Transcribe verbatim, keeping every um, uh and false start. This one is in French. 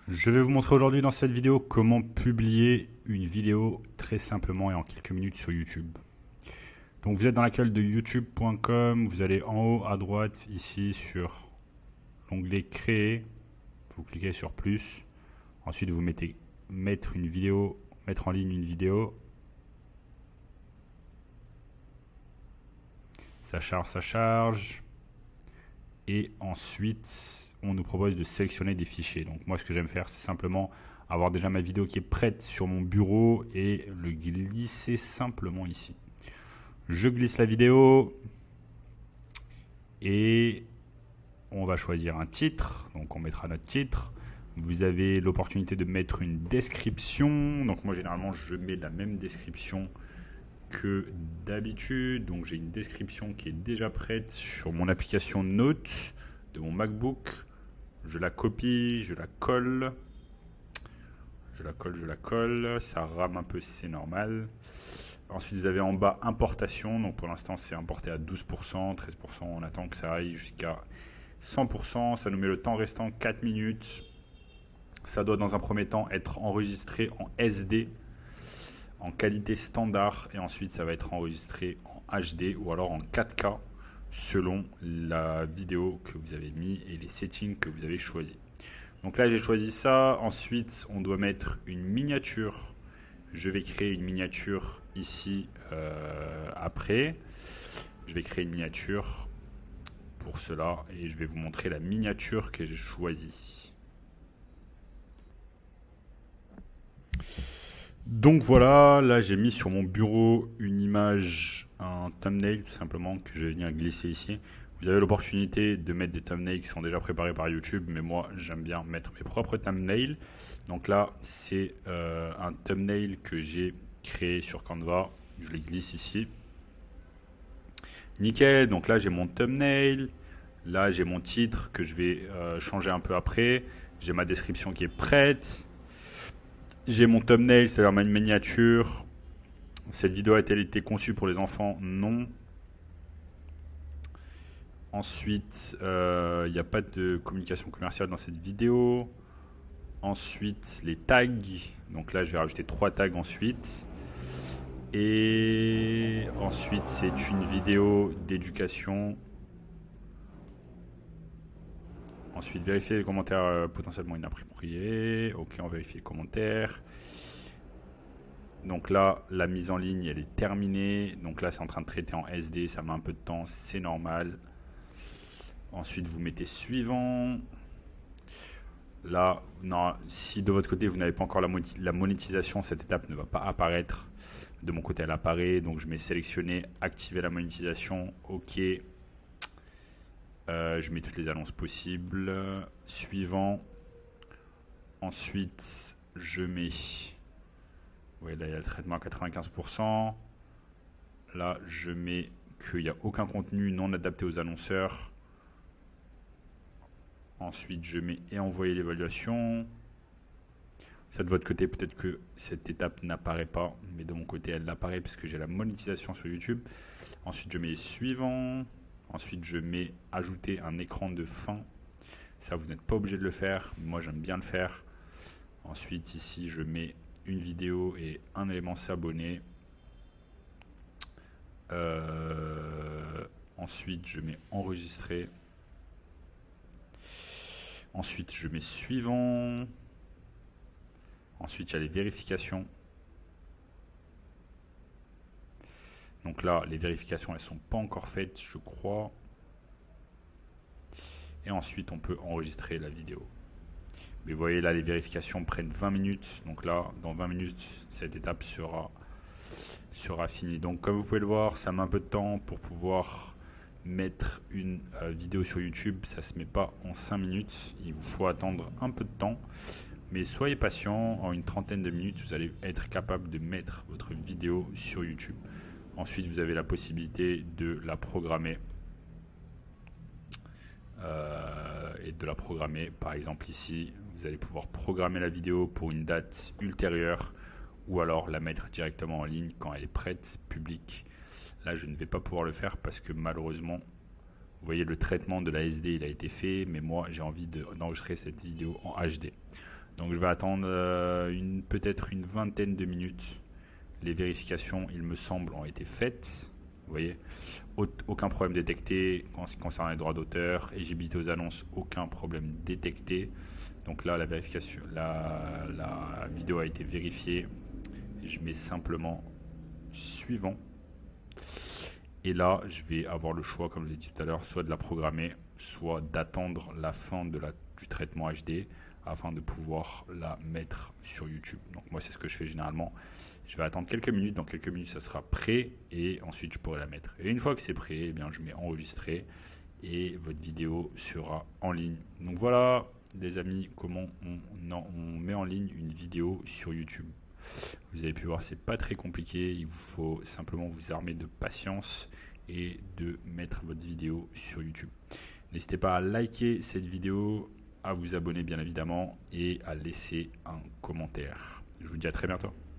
Je vais vous montrer aujourd'hui dans cette vidéo comment publier une vidéo très simplement et en quelques minutes sur YouTube. Donc vous êtes dans l'accueil de youtube point com, vous allez en haut à droite ici sur l'onglet créer, vous cliquez sur plus, ensuite vous mettez mettre une vidéo, mettre en ligne une vidéo. Ça charge, ça charge. Et ensuite, on nous propose de sélectionner des fichiers. Donc moi, ce que j'aime faire, c'est simplement avoir déjà ma vidéo qui est prête sur mon bureau et le glisser simplement ici. Je glisse la vidéo et on va choisir un titre. Donc on mettra notre titre. Vous avez l'opportunité de mettre une description. Donc moi, généralement, je mets la même description que d'habitude. Donc j'ai une description qui est déjà prête sur mon application Notes de mon MacBook. Je la copie, je la colle. Je la colle, je la colle. Ça rame un peu, c'est normal. Ensuite, vous avez en bas importation. Donc pour l'instant, c'est importé à douze pour cent, treize pour cent. On attend que ça aille jusqu'à cent pour cent. Ça nous met le temps restant quatre minutes. Ça doit dans un premier temps être enregistré en S D, en qualité standard, et ensuite ça va être enregistré en H D ou alors en quatre K selon la vidéo que vous avez mis et les settings que vous avez choisi. Donc là j'ai choisi ça. Ensuite on doit mettre une miniature. Je vais créer une miniature ici euh, après. Je vais créer une miniature pour cela et je vais vous montrer la miniature que j'ai choisie. Donc voilà, là j'ai mis sur mon bureau une image, un thumbnail tout simplement que je vais venir glisser ici. Vous avez l'opportunité de mettre des thumbnails qui sont déjà préparés par YouTube, mais moi j'aime bien mettre mes propres thumbnails. Donc là c'est euh, un thumbnail que j'ai créé sur Canva, je les glisse ici. Nickel, donc là j'ai mon thumbnail, là j'ai mon titre que je vais euh, changer un peu après, j'ai ma description qui est prête. J'ai mon thumbnail, c'est-à-dire ma miniature. Cette vidéo a-t-elle été conçue pour les enfants? Non. Ensuite, il euh, n'y a pas de communication commerciale dans cette vidéo. Ensuite, les tags. Donc là, je vais rajouter trois tags ensuite. Et ensuite, c'est une vidéo d'éducation. Ensuite, vérifier les commentaires euh, potentiellement inappropriés. Ok, on vérifie les commentaires. Donc là, la mise en ligne, elle est terminée. Donc là, c'est en train de traiter en S D. Ça met un peu de temps, c'est normal. Ensuite, vous mettez suivant. Là, non, si de votre côté, vous n'avez pas encore la, la monétisation, cette étape ne va pas apparaître. De mon côté, elle apparaît. Donc, je mets sélectionner, activer la monétisation. Ok. Euh, je mets toutes les annonces possibles. Suivant. Ensuite, je mets... Oui, là, il y a le traitement à quatre-vingt-quinze pour cent. Là, je mets qu'il n'y a aucun contenu non adapté aux annonceurs. Ensuite, je mets et envoyer l'évaluation. Ça, de votre côté, peut-être que cette étape n'apparaît pas. Mais de mon côté, elle apparaît puisque j'ai la monétisation sur YouTube. Ensuite, je mets suivant. Ensuite, je mets ajouter un écran de fin. Ça, vous n'êtes pas obligé de le faire. Moi, j'aime bien le faire. Ensuite, ici, je mets une vidéo et un élément s'abonner. Euh, ensuite, je mets enregistrer. Ensuite, je mets suivant. Ensuite, il y a les vérifications. Donc là, les vérifications, elles ne sont pas encore faites, je crois. Et ensuite, on peut enregistrer la vidéo. Mais vous voyez, là, les vérifications prennent vingt minutes. Donc là, dans vingt minutes, cette étape sera, sera finie. Donc, comme vous pouvez le voir, ça met un peu de temps pour pouvoir mettre une euh, vidéo sur YouTube. Ça ne se met pas en cinq minutes. Il vous faut attendre un peu de temps. Mais soyez patient. En une trentaine de minutes, vous allez être capable de mettre votre vidéo sur YouTube. Ensuite, vous avez la possibilité de la programmer. Euh, et de la programmer. Par exemple, ici, vous allez pouvoir programmer la vidéo pour une date ultérieure ou alors la mettre directement en ligne quand elle est prête, publique. Là, je ne vais pas pouvoir le faire parce que malheureusement, vous voyez, le traitement de la S D, il a été fait, mais moi, j'ai envie de, d'enregistrer cette vidéo en H D. Donc je vais attendre euh, une, peut-être une vingtaine de minutes. Les vérifications, il me semble, ont été faites. Vous voyez, aucun problème détecté en ce qui concerne les droits d'auteur. Éligibilité aux annonces, aucun problème détecté. Donc là, la vérification, la, la vidéo a été vérifiée. Je mets simplement suivant. Et là, je vais avoir le choix, comme je l'ai dit tout à l'heure, soit de la programmer, soit d'attendre la fin de la, du traitement H D afin de pouvoir la mettre sur YouTube. Donc moi, c'est ce que je fais généralement. Je vais attendre quelques minutes. Dans quelques minutes, ça sera prêt et ensuite, je pourrai la mettre. Et une fois que c'est prêt, eh bien, je mets enregistrer et votre vidéo sera en ligne. Donc voilà, les amis, comment on, on met en ligne une vidéo sur YouTube. Vous avez pu voir, c'est pas très compliqué. Il vous faut simplement vous armer de patience et de mettre votre vidéo sur YouTube. N'hésitez pas à liker cette vidéo, à vous abonner bien évidemment et à laisser un commentaire. Je vous dis à très bientôt.